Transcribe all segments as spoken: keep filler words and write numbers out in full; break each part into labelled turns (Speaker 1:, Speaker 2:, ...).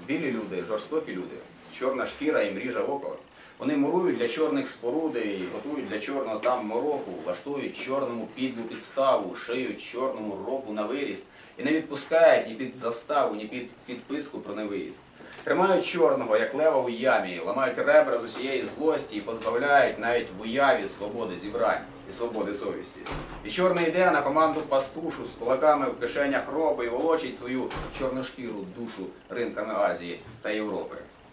Speaker 1: Білі люди, жорстокі люди, чорна шкіра і мріжа око. Вони мурують для чорних споруди і готують для чорного там мороку, влаштують чорному підлу підставу, шиють чорному робу на виріст і не відпускають ні під заставу, ні під підписку про невиїзд. Тримають чорного, як лева у ямі, ламають ребра з усієї злості і позбавляють навіть в уяві свободи зібрань і свободи совісті. І чорний йде на команду пастушу з кулаками в кишенях роби і волочить свою чорношкіру душу ринками Азії та Європи.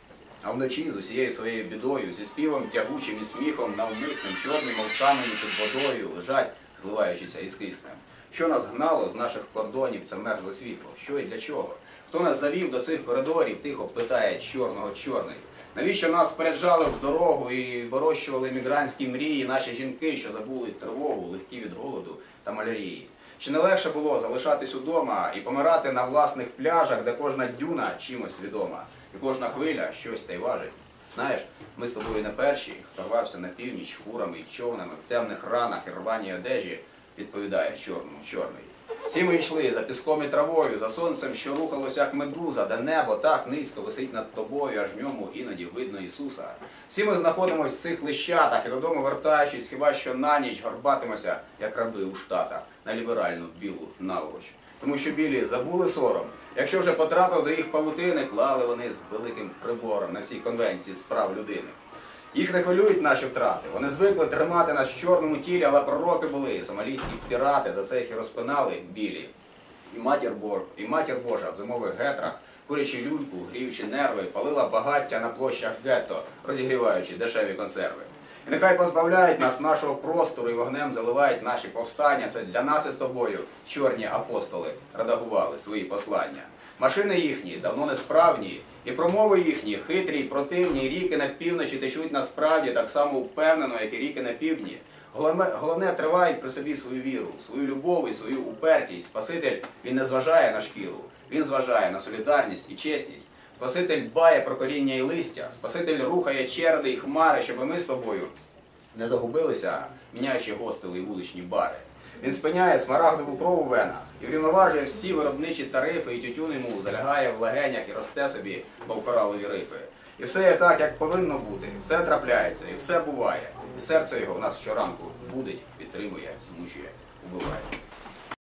Speaker 1: А вночі з усією своєю бідою, зі співом тягучим і сміхом, навмисним, чорним мовчаним під водою лежать, зливаючися із киснем. Що нас гнало з наших кордонів, це мерзле світло? Що і для чого? Хто нас завів до цих коридорів, тихо питає чорного чорний. Навіщо нас спереджали в дорогу і вирощували мігрантські мрії наші жінки, що забули тривогу, легкі від голоду та малярії? Чи не легше було залишатись удома і помирати на власних пляжах, де кожна дюна чимось відома, і кожна хвиля щось та й важить? Знаєш, ми з тобою не перші, хто рвався на північ хурами і човнами в темних ранах і рваній одежі, відповідає чорному чорний. Всі ми йшли за піском і травою, за сонцем, що рухалося, як медуза, де небо так низько висить над тобою, аж в ньому іноді видно Ісуса. Всі ми знаходимося в цих лищатах і додому вертаючись, хіба що на ніч горбатимося, як раби у Штатах, на ліберальну білу наволоч. Тому що білі забули сором. Якщо вже потрапив до їх павутини, клали вони з великим прибором на всі конвенції з прав людини. Їх не хвилюють наші втрати. Вони звикли тримати нас в чорному тілі, але пророки були, сомалійські пірати, за це їх і розпинали білі. І матір, Бор... і матір Божа в зимових гетрах, курячи люльку, гріючи нерви, палила багаття на площах гетто, розігріваючи дешеві консерви. І нехай позбавляють нас нашого простору і вогнем заливають наші повстання. Це для нас із тобою чорні апостоли редагували свої послання. Машини їхні давно несправні, і промови їхні хитрі й противні, і ріки на півночі течуть насправді так само впевнено, як і ріки на півдні. Головне, головне тривають при собі свою віру, свою любов і свою упертість. Спаситель, він не зважає на шкіру, він зважає на солідарність і чесність. Спаситель дбає про коріння і листя, Спаситель рухає череди і хмари, щоб ми з тобою не загубилися, міняючи гостили і вуличні бари. Він спиняє смарагдову кров у венах і врівноважує всі виробничі тарифи, і тютюн йому залягає в легенях і росте собі, мов коралові рифи. І все є так, як повинно бути, все трапляється, і все буває. І серце його в нас щоранку будить, підтримує, змучує, убиває.